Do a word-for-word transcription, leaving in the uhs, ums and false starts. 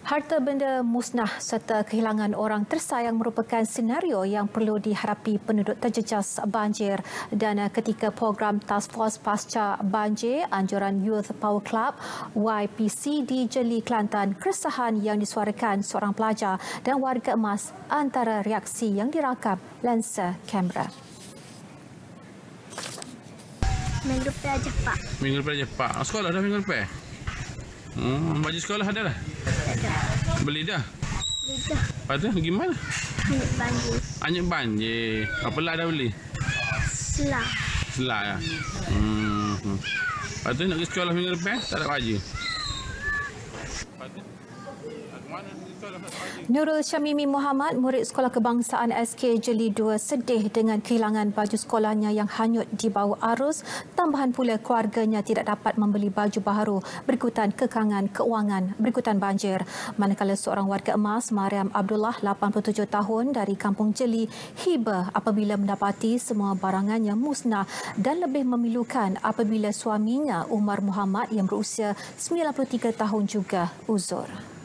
Harta benda musnah serta kehilangan orang tersayang merupakan senario yang perlu dihadapi penduduk terjejas banjir dan ketika program Task Force Pasca Banjir Anjuran Youth Power Club Y P C di Jeli Kelantan, keresahan yang disuarakan seorang pelajar dan warga emas antara reaksi yang dirakam lensa kamera. Minggu lepas aja, Pak. Minggu lepas aja, Pak. Sekolah dah minggu lepas? Hmm, baju sekolah ada dah? Ada. Beli dah? Lidah. Lepas tu gimana? Hanyut banjir. Hanyut banjir. Apa lah dah beli? Selah. Selah ya? Hmm. hmm. Lepas tu nak pergi sekolah minggu lepas, tak ada baju. Lepas tu? Ke mana pergi sekolah tak ada baju? Nurul Syamimi Muhammad, murid Sekolah Kebangsaan S K Jeli dua sedih dengan kehilangan baju sekolahnya yang hanyut di bawah arus. Tambahan pula keluarganya tidak dapat membeli baju baharu berikutan kekangan keuangan berikutan banjir. Manakala seorang warga emas, Mariam Abdullah, lapan puluh tujuh tahun dari Kampung Jeli, hibah apabila mendapati semua barangannya musnah dan lebih memilukan apabila suaminya Umar Muhammad yang berusia sembilan puluh tiga tahun juga uzur.